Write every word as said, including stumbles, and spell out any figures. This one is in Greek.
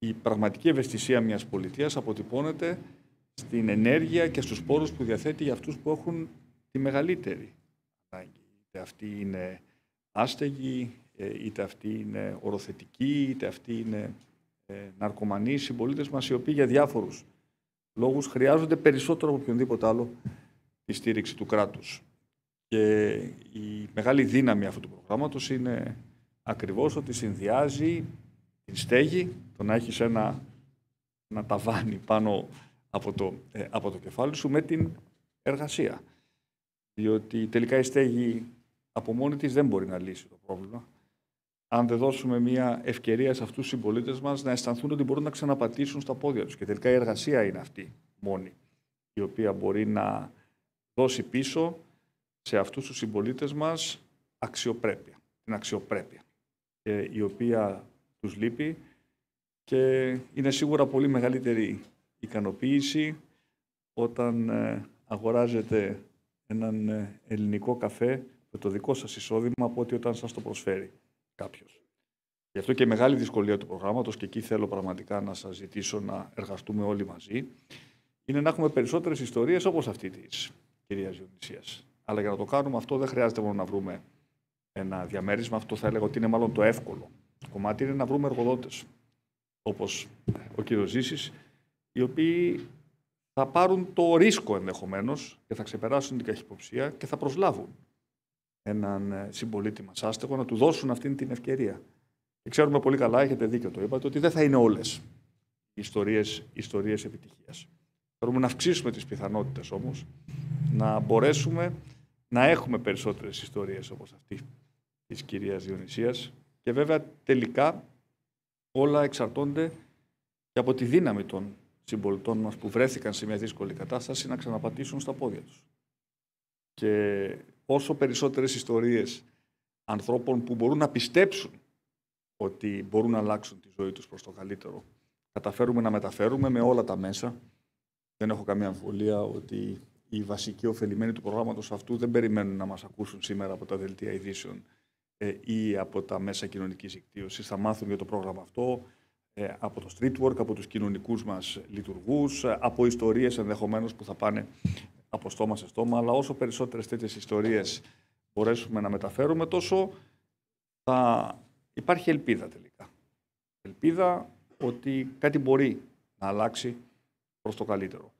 η πραγματική ευαισθησία μιας πολιτείας αποτυπώνεται στην ενέργεια και στους πόρους που διαθέτει για αυτούς που έχουν τη μεγαλύτερη ανάγκη. Είτε αυτοί είναι άστεγοι, είτε αυτοί είναι οροθετικοί, είτε αυτοί είναι ναρκωμανοί, οι συμπολίτες μας, οι οποίοι για διάφορους λόγους χρειάζονται περισσότερο από οποιονδήποτε άλλο τη στήριξη του κράτους. Και η μεγάλη δύναμη αυτού του προγράμματος είναι ακριβώς ότι συνδυάζει την στέγη, το να έχεις ένα, ένα ταβάνι πάνω από το, ε, από το κεφάλι σου, με την εργασία. Διότι τελικά η στέγη από μόνη της δεν μπορεί να λύσει το πρόβλημα. Αν δεν δώσουμε μια ευκαιρία σε αυτούς τους συμπολίτες μας να αισθανθούν ότι μπορούν να ξαναπατήσουν στα πόδια τους. Και τελικά η εργασία είναι αυτή μόνη, η οποία μπορεί να δώσει πίσω σε αυτούς τους συμπολίτες μας αξιοπρέπεια. Την αξιοπρέπεια, και η οποία τους λείπει, και είναι σίγουρα πολύ μεγαλύτερη ικανοποίηση όταν αγοράζετε έναν ελληνικό καφέ με το δικό σας εισόδημα από ότι όταν σας το προσφέρει κάποιος. Γι' αυτό και η μεγάλη δυσκολία του προγράμματος, και εκεί θέλω πραγματικά να σας ζητήσω να εργαστούμε όλοι μαζί, είναι να έχουμε περισσότερες ιστορίες όπως αυτή της κυρίας Διονυσίας. Αλλά για να το κάνουμε αυτό δεν χρειάζεται μόνο να βρούμε ένα διαμέρισμα. Αυτό θα έλεγα ότι είναι μάλλον το εύκολο. Το κομμάτι είναι να βρούμε εργοδότες, όπως ο κύριος Ζήσης, οι οποίοι θα πάρουν το ρίσκο ενδεχομένως και θα ξεπεράσουν την καχυποψία και θα προσλάβουν έναν συμπολίτη μας άστεγο, να του δώσουν αυτήν την ευκαιρία. Και ξέρουμε πολύ καλά, έχετε δίκιο το είπατε, ότι δεν θα είναι όλες οι ιστορίες, ιστορίες επιτυχίας. Θέλουμε να αυξήσουμε τις πιθανότητες όμως, να μπορέσουμε να έχουμε περισσότερες ιστορίες όπως αυτή της κυρίας Διονυσίας, και βέβαια τελικά όλα εξαρτώνται και από τη δύναμη των συμπολιτών μας που βρέθηκαν σε μια δύσκολη κατάσταση να ξαναπατήσουν στα πόδια τους. Και όσο περισσότερες ιστορίες ανθρώπων που μπορούν να πιστέψουν ότι μπορούν να αλλάξουν τη ζωή τους προς το καλύτερο καταφέρουμε να μεταφέρουμε με όλα τα μέσα, δεν έχω καμία αμφιβολία ότι οι βασικοί ωφελημένοι του προγράμματος αυτού δεν περιμένουν να μας ακούσουν σήμερα από τα δελτία ειδήσεων ε, ή από τα μέσα κοινωνικής δικτύωσης. Θα μάθουν για το πρόγραμμα αυτό ε, από το street work, από τους κοινωνικούς μας λειτουργούς, ε, από ιστορίες ενδεχομένως που θα πάνε από στόμα σε στόμα. Αλλά όσο περισσότερες τέτοιες ιστορίες μπορέσουμε να μεταφέρουμε, τόσο θα υπάρχει ελπίδα τελικά. Ελπίδα ότι κάτι μπορεί να αλλάξει προς το καλύτερο.